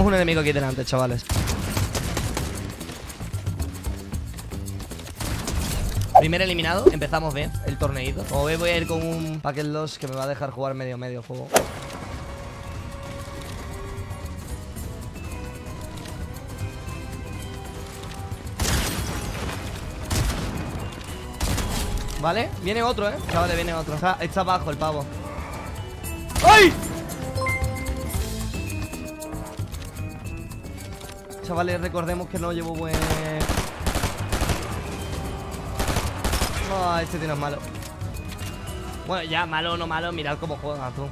un enemigo aquí delante, chavales. Primer eliminado, empezamos bien el torneito. Como veis voy a ir con un Packet Loss que me va a dejar jugar medio juego. Vale, viene otro, chavales, viene otro. Está abajo el pavo. ¡Ay! Chavales, recordemos que no llevo buen... No, este tío no es malo. Bueno, ya, malo o no malo, mirad cómo juega tú.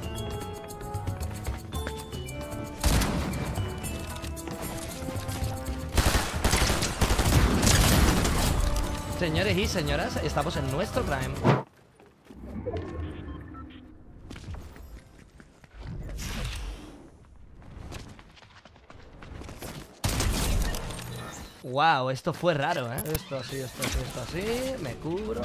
Señores y señoras, estamos en nuestro prime. Wow, esto fue raro, Esto así, esto así, esto así. Me cubro.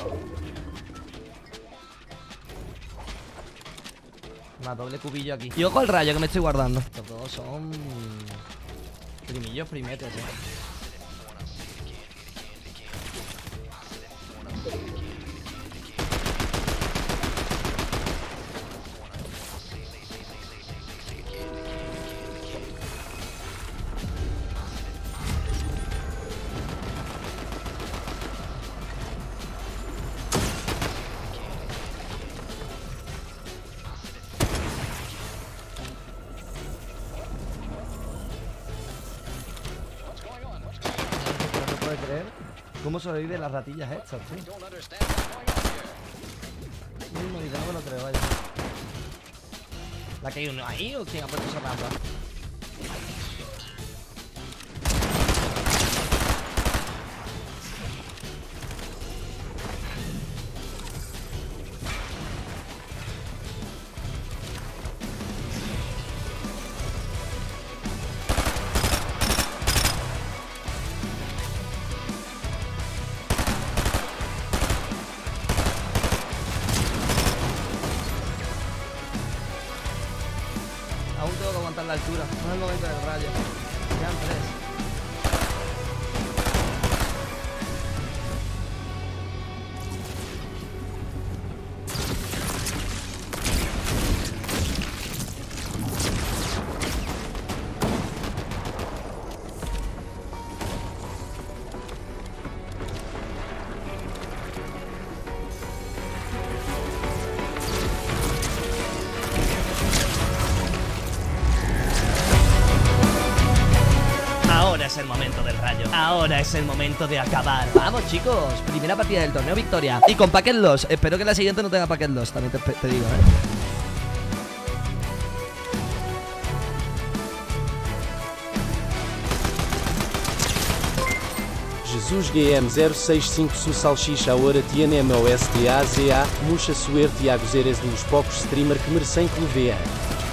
Una doble cubillo aquí. Y ojo al rayo que me estoy guardando. Estos dos son... primillos primetes, creer cómo sobrevive las ratillas estas, tío. No me lo creo, vaya. ¿La que hay uno ahí o quién ha puesto esa rampa? Aún tengo que aguantar la altura. No es el momento del rayo. Quedan 3. Ahora es el momento del rayo. Ahora es el momento de acabar. Vamos, chicos. Primera partida del torneo, victoria. Y con Packet Loss. Espero que la siguiente no tenga Packet Loss. También te digo, Jesus GM065 Su Salsicha Ora Tiene MOSTAZA Mucha Suerte Tiago Zeres dos poucos streamer que merecem que lhe vea.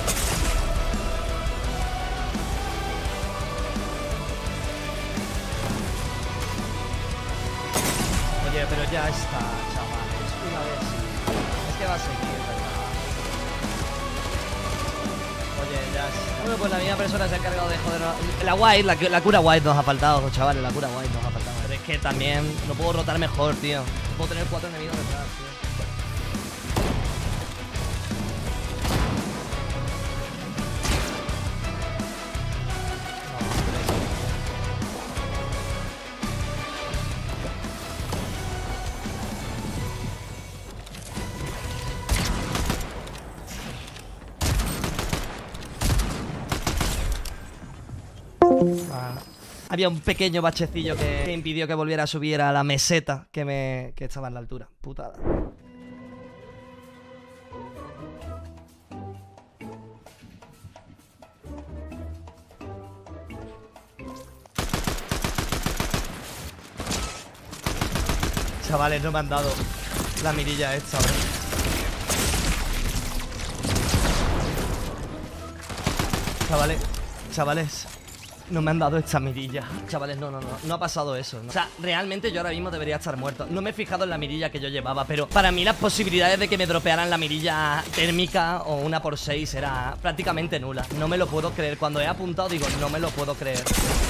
Oye, pero ya está, chavales. Una vez. Es que va a seguir, ¿verdad? Oye, ya está. Bueno, pues la misma persona se ha encargado de joder. La white, la cura white nos ha faltado, chavales. La cura white nos ha faltado. Pero es que también no puedo rotar mejor, tío. Puedo tener 4 enemigos detrás, tío. Había un pequeño bachecillo que impidió que volviera a subir a la meseta que estaba en la altura. Putada. Chavales, no me han dado la mirilla esta, bro. Chavales. No me han dado esta mirilla. Chavales, no ha pasado eso, ¿no? O sea, realmente yo ahora mismo debería estar muerto. No me he fijado en la mirilla que yo llevaba, pero para mí las posibilidades de que me dropearan la mirilla térmica o una por 6 era prácticamente nula. No me lo puedo creer. Cuando he apuntado digo, no me lo puedo creer.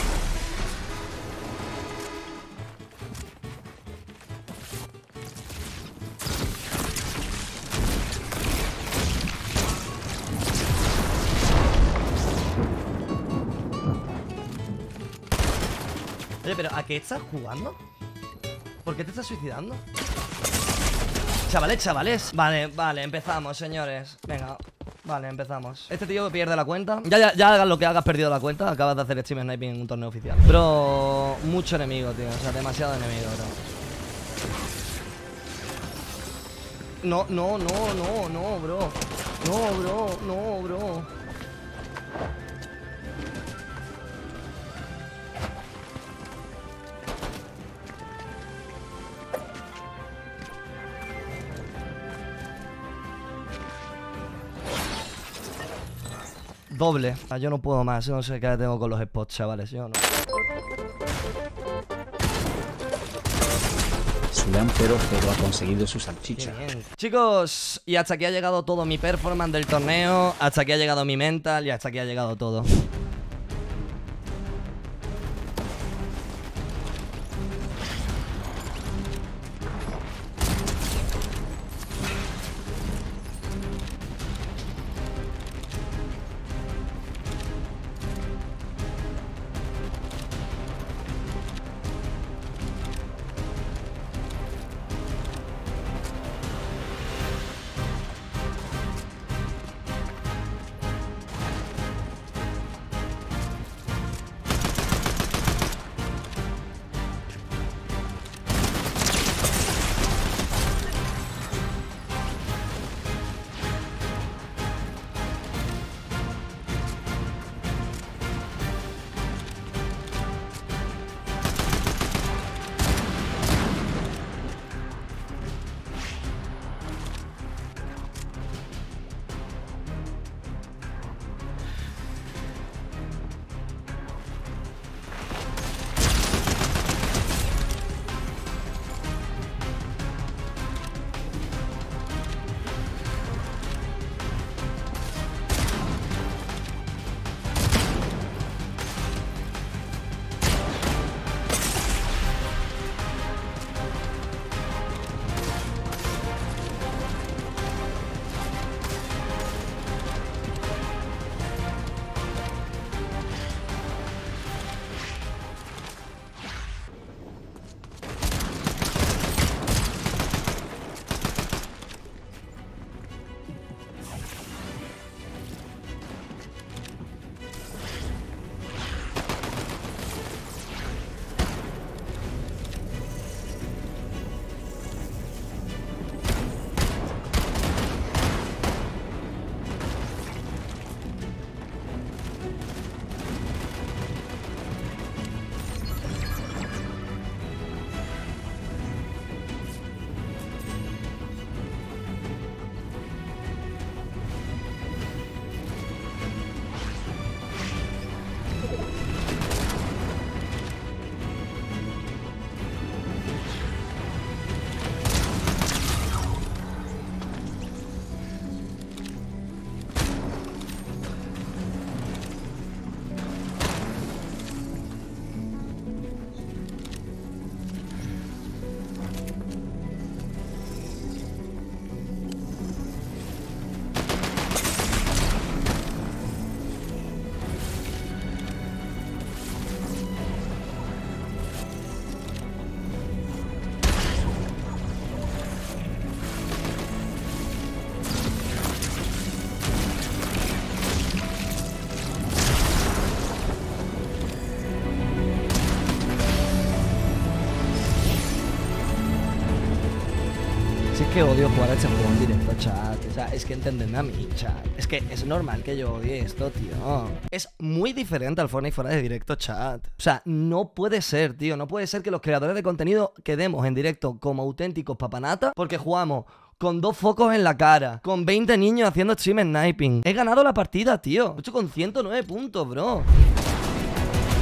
Oye, pero ¿a qué estás jugando? ¿Por qué te estás suicidando? Chavales. Vale, empezamos, señores. Venga, vale, empezamos. Este tío pierde la cuenta. Ya hagas lo que hagas, perdido la cuenta. Acabas de hacer stream sniping en un torneo oficial. Pero mucho enemigo, tío. O sea, demasiado enemigo, bro. No, bro. No, bro. Doble. Yo no puedo más. Yo no sé qué tengo con los spots, chavales. Yo no. Sudán 0-0 ha conseguido su salchicha. Chicos, y hasta aquí ha llegado todo mi performance del torneo. Hasta aquí ha llegado mi mental. Y hasta aquí ha llegado todo. que odio jugar a este juego en directo, chat. O sea, es que entendedme a mí, chat. Es que es normal que yo odie esto, tío. Es muy diferente al Fortnite fuera de directo, chat. O sea, no puede ser, tío. No puede ser que los creadores de contenido quedemos en directo como auténticos papanatas porque jugamos con 2 focos en la cara, con 20 niños haciendo stream sniping. He ganado la partida, tío. He hecho con 109 puntos, bro.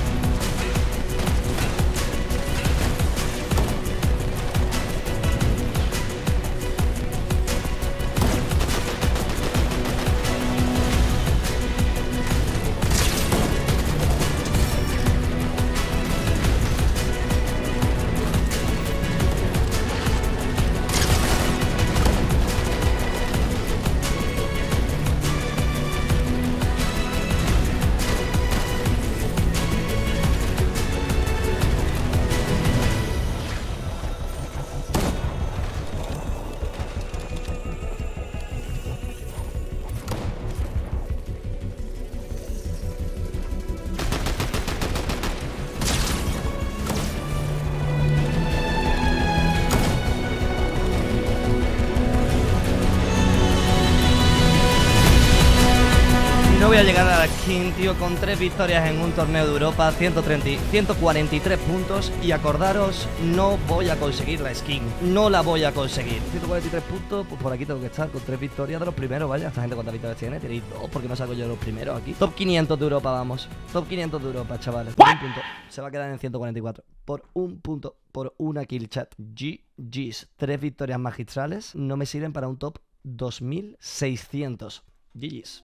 voy a llegar a la skin, tío, con 3 victorias en un torneo de Europa, 143 puntos. Y acordaros, no voy a conseguir la skin. No la voy a conseguir. 143 puntos, pues por aquí tengo que estar con 3 victorias de los primeros, vaya. Esta gente cuántas victorias tiene, tenéis 2, porque no salgo yo de los primeros aquí. Top 500 de Europa, vamos. Top 500 de Europa, chavales. Por un punto. Se va a quedar en 144. Por un punto. Por una kill, chat. GG's. 3 victorias magistrales no me sirven para un top 2600. GG's.